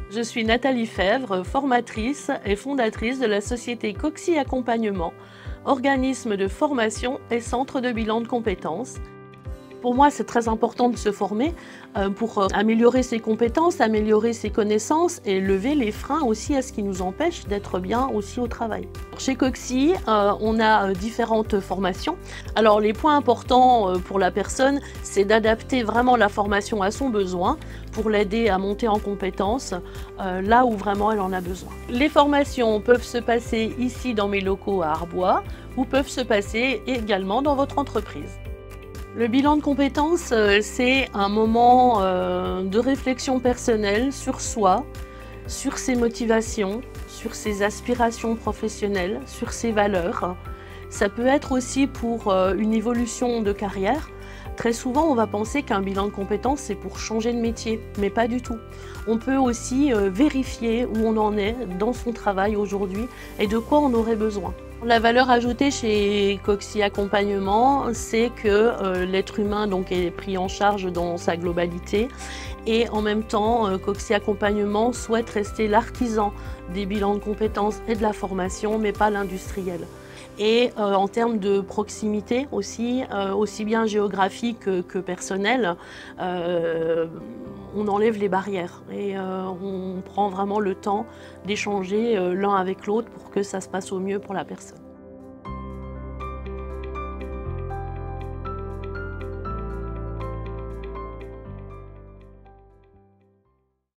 Je suis Nathalie Fèvre, formatrice et fondatrice de la société Coxy Accompagnement, organisme de formation et centre de bilan de compétences. Pour moi, c'est très important de se former pour améliorer ses compétences, améliorer ses connaissances et lever les freins aussi à ce qui nous empêche d'être bien aussi au travail. Chez Coxy, on a différentes formations. Alors, les points importants pour la personne, c'est d'adapter vraiment la formation à son besoin pour l'aider à monter en compétences là où vraiment elle en a besoin. Les formations peuvent se passer ici dans mes locaux à Arbois ou peuvent se passer également dans votre entreprise. Le bilan de compétences, c'est un moment de réflexion personnelle sur soi, sur ses motivations, sur ses aspirations professionnelles, sur ses valeurs. Ça peut être aussi pour une évolution de carrière. Très souvent, on va penser qu'un bilan de compétences, c'est pour changer de métier, mais pas du tout. On peut aussi vérifier où on en est dans son travail aujourd'hui et de quoi on aurait besoin. La valeur ajoutée chez Coxy Accompagnement, c'est que l'être humain donc, est pris en charge dans sa globalité et en même temps, Coxy Accompagnement souhaite rester l'artisan des bilans de compétences et de la formation, mais pas l'industriel. Et en termes de proximité aussi, aussi bien géographique que personnelle, on enlève les barrières et on prend vraiment le temps d'échanger l'un avec l'autre pour que ça se passe au mieux pour la personne.